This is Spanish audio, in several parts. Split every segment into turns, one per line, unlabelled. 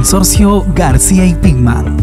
Consorcio García y Pigman.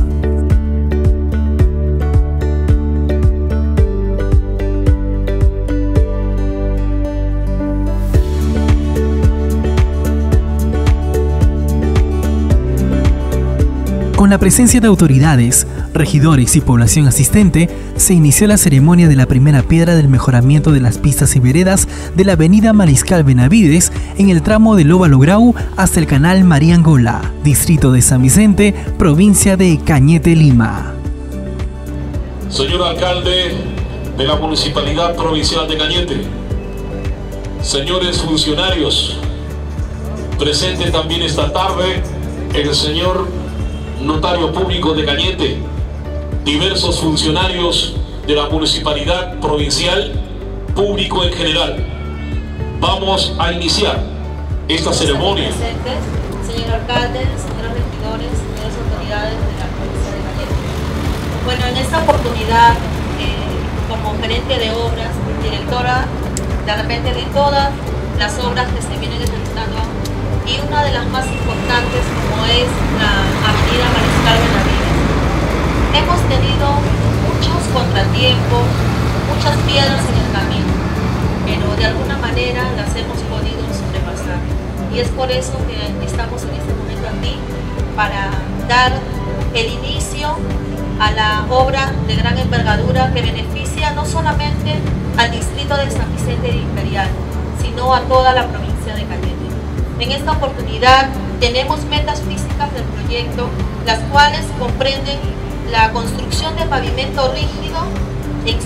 Con la presencia de autoridades, regidores y población asistente, se inició la ceremonia de la primera piedra del mejoramiento de las pistas y veredas de la avenida Mariscal Benavides en el tramo de Óvalo Grau hasta el canal María Angola, distrito de San Vicente, provincia de Cañete, Lima.
Señor alcalde de la Municipalidad Provincial de Cañete, señores funcionarios, presente también esta tarde el señor notario público de Cañete, diversos funcionarios de la Municipalidad Provincial, público en general. Vamos a iniciar esta ceremonia.
Señor alcalde, señores regidores, señoras autoridades de la provincia de Cañete. Bueno, en esta oportunidad, como gerente de obras, directora de repente de todas las obras que se vienen ejecutando, y una de las más importantes, como es la avenida Mariscal Benavides. Hemos tenido muchos contratiempos, muchas piedras en el camino, pero de alguna manera las hemos podido sobrepasar. Y es por eso que estamos en este momento aquí, para dar el inicio a la obra de gran envergadura que beneficia no solamente al distrito de San Vicente de Imperial, sino a toda la provincia de Cañete. En esta oportunidad tenemos metas físicas del proyecto, las cuales comprenden la construcción de pavimento rígido en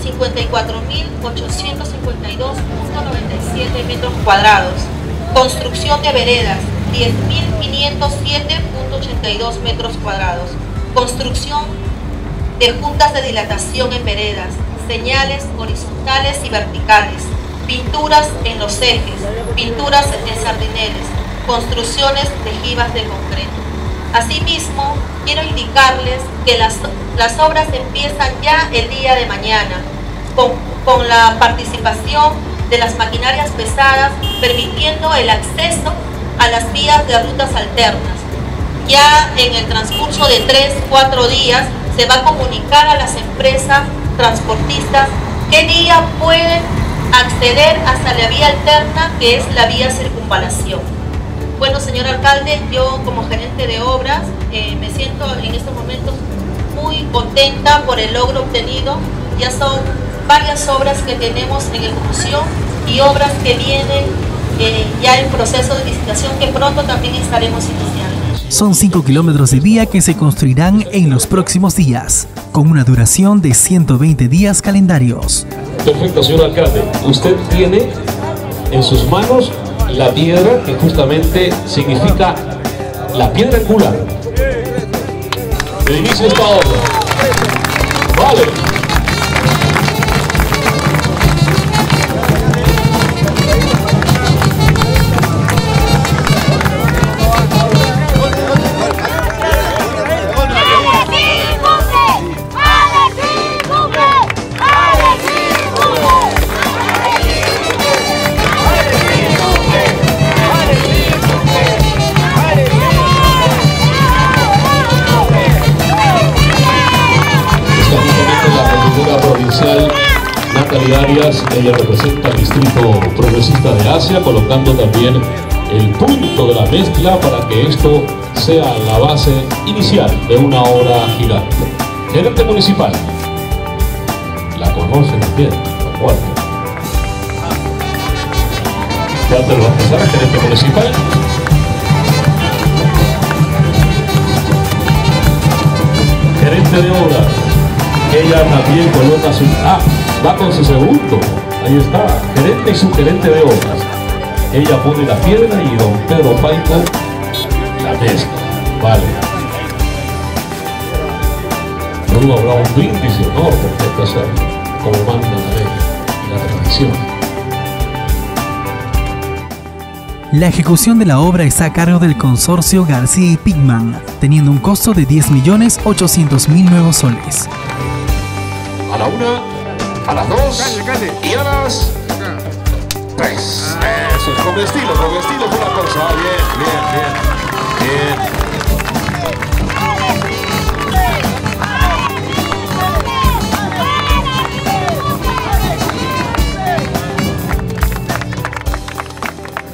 54.852.97 metros cuadrados, construcción de veredas 10.507.82 metros cuadrados, construcción de juntas de dilatación en veredas, señales horizontales y verticales, pinturas en los ejes, pinturas en sardineles, construcciones de jibas de concreto. Asimismo, quiero indicarles que las obras empiezan ya el día de mañana, con la participación de las maquinarias pesadas, permitiendo el acceso a las vías de rutas alternas. Ya en el transcurso de 3-4 días se va a comunicar a las empresas transportistas qué día pueden acceder hasta la vía alterna, que es la vía circunvalación. Bueno, señor alcalde, yo como gerente de obras me siento en estos momentos muy contenta por el logro obtenido. Ya son varias obras que tenemos en ejecución y obras que vienen ya en proceso de licitación, que pronto también estaremos iniciando.
Son 5 kilómetros de vía que se construirán en los próximos días, con una duración de 120 días calendarios.
Perfecto, señor alcalde. Usted tiene en sus manos la piedra que justamente significa la piedra angular. De inicio esta obra. Vale. Arias, ella representa al distrito progresista de Asia, colocando también el punto de la mezcla para que esto sea la base inicial de una obra gigante. Gerente municipal, la conoce también, la cual. Ya te lo va a pasar, gerente municipal. Gerente de obra, ella también coloca su... va con su segundo, ahí está, gerente y subgerente de obras. Ella pone la piedra y don Pedro Paico la mezcla. Vale. Luego habrá un brindis de honor, porque hay que hacer como manda la ley y la tradición.
La ejecución de la obra está a cargo del Consorcio García y Pigman, teniendo un costo de 10.800.000 nuevos soles.
A la 1, a las 2 y a las 3. Eso es con estilo fue la cosa. Bien, bien, bien. Bien.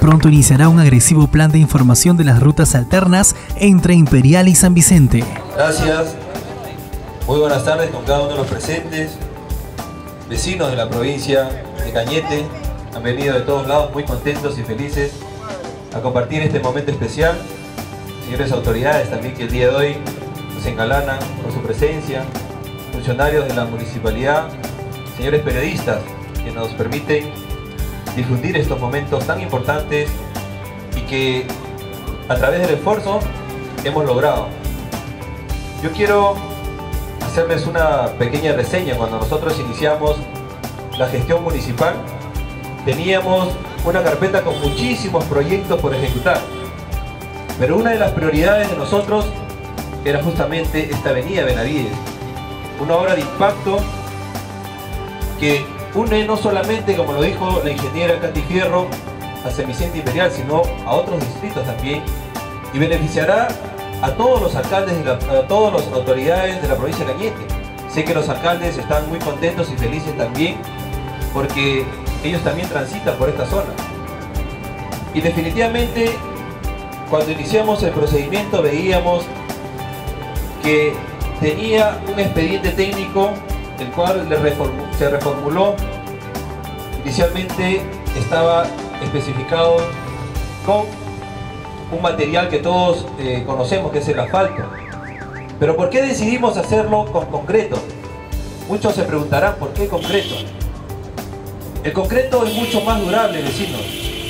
pronto iniciará un agresivo plan de información de las rutas alternas entre Imperial y San Vicente.
Gracias. Muy buenas tardes con cada uno de los presentes, vecinos de la provincia de Cañete. Han venido de todos lados muy contentos y felices a compartir este momento especial. Señores autoridades también que el día de hoy nos engalanan con su presencia, funcionarios de la municipalidad, señores periodistas que nos permiten difundir estos momentos tan importantes y que a través del esfuerzo hemos logrado. Yo quiero hacerles una pequeña reseña. Cuando nosotros iniciamos la gestión municipal, teníamos una carpeta con muchísimos proyectos por ejecutar, pero una de las prioridades de nosotros era justamente esta avenida Benavides, una obra de impacto que une no solamente, como lo dijo la ingeniera Katy Fierro, a San Vicente Imperial, sino a otros distritos también, y beneficiará a todos los alcaldes, a todas las autoridades de la provincia de Cañete. Sé que los alcaldes están muy contentos y felices también, porque ellos también transitan por esta zona. Y definitivamente, cuando iniciamos el procedimiento, veíamos que tenía un expediente técnico, el cual se reformuló. Inicialmente estaba especificado con un material que todos conocemos, que es el asfalto. Pero ¿por qué decidimos hacerlo con concreto? Muchos se preguntarán, ¿por qué concreto? El concreto es mucho más durable, vecinos.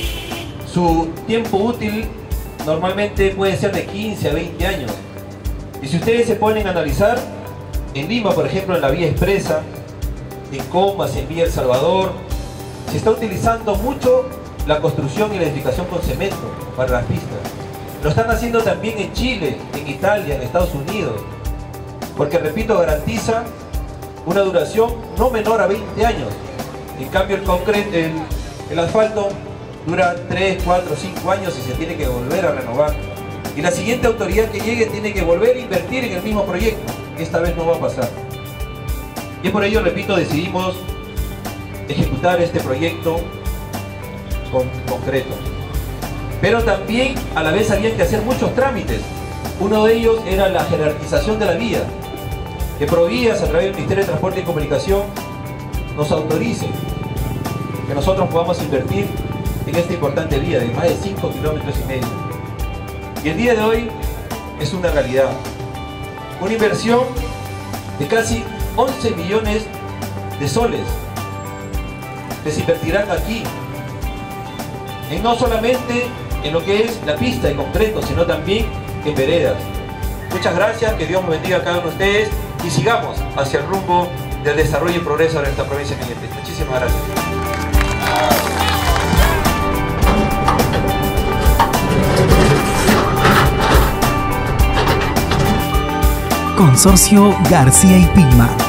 Su tiempo útil normalmente puede ser de 15 a 20 años. Y si ustedes se ponen a analizar, en Lima, por ejemplo, en la vía expresa, en Comas, en Villa El Salvador, se está utilizando mucho la construcción y la edificación con cemento para las pistas. Lo están haciendo también en Chile, en Italia, en Estados Unidos, porque, repito, garantiza una duración no menor a 20 años. En cambio, el asfalto dura 3, 4, 5 años y se tiene que volver a renovar. Y la siguiente autoridad que llegue tiene que volver a invertir en el mismo proyecto. Esta vez no va a pasar. Y por ello, repito, decidimos ejecutar este proyecto con concreto. Pero también a la vez había que hacer muchos trámites. Uno de ellos era la jerarquización de la vía, que Provías, a través del Ministerio de Transporte y Comunicación, nos autorice que nosotros podamos invertir en esta importante vía de más de 5,5 kilómetros. Y el día de hoy es una realidad. Una inversión de casi 11 millones de soles que se invertirán aquí, en no solamente en lo que es la pista en concreto, sino también en veredas. Muchas gracias, que Dios me bendiga a cada uno de ustedes y sigamos hacia el rumbo del desarrollo y progreso de nuestra provincia de Cañete. Muchísimas gracias.
Consorcio García y Pigma.